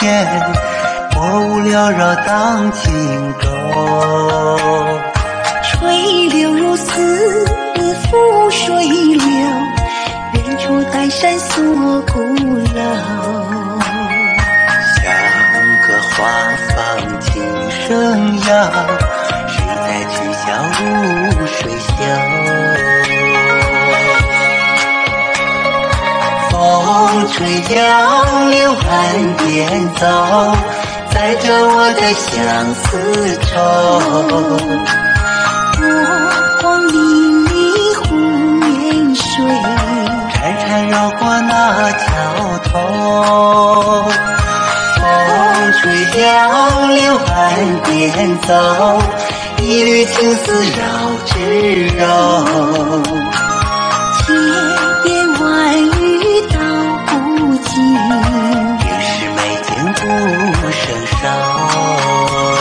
弦，波舞缭绕荡轻舟。 水流如丝，覆水流，远处丹山锁鼓楼。 香歌花放琴声摇，谁在曲项入水袖？风吹杨柳岸边走，载着我的相思愁。 波光粼粼湖面水， 潺潺绕过那桥头。风吹杨柳岸边走，一缕青丝绕指柔。 千言万语道不尽， 应是美景不胜收。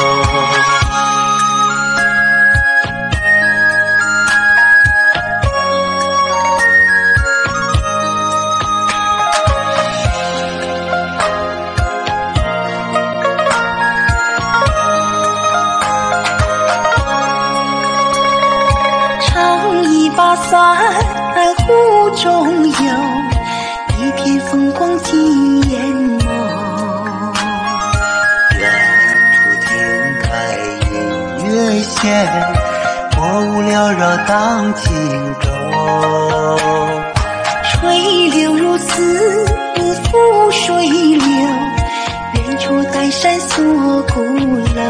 把伞湖中游，一片风光尽眼眸。 远处听开音乐弦，波舞缭绕荡轻舟。 水流如丝，覆水流，远处丹山锁鼓楼。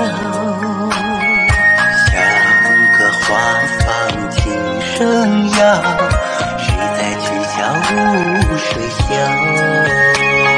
香歌花放琴声摇，谁在曲项入水袖？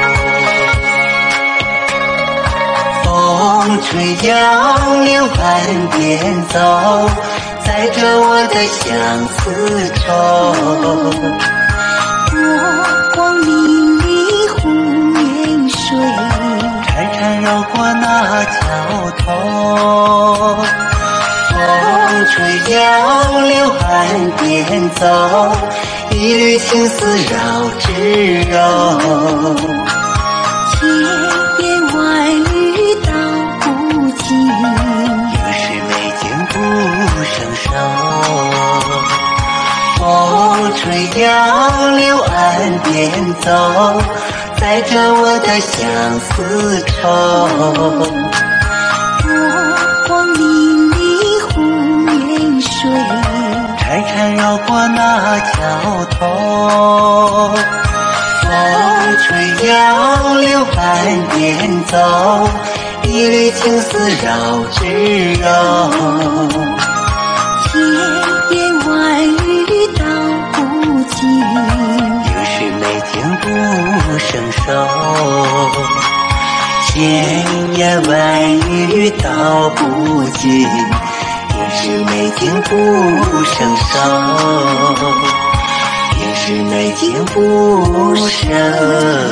风吹杨柳岸边走，载着我的相思愁。 波光粼粼湖面水， 潺潺绕过那桥头。风吹杨柳岸边走，一缕青丝绕指柔。 千言万语道不尽， 应是美景不胜收。风吹杨柳岸边走，载着我的相思愁。 波光粼粼湖面水， 潺潺绕过那桥头。风吹杨柳岸边走，一缕青丝绕指柔。 千言万语道不尽， 应是美景不胜收。千言万语道不尽，应是美景不胜收。应是美景不胜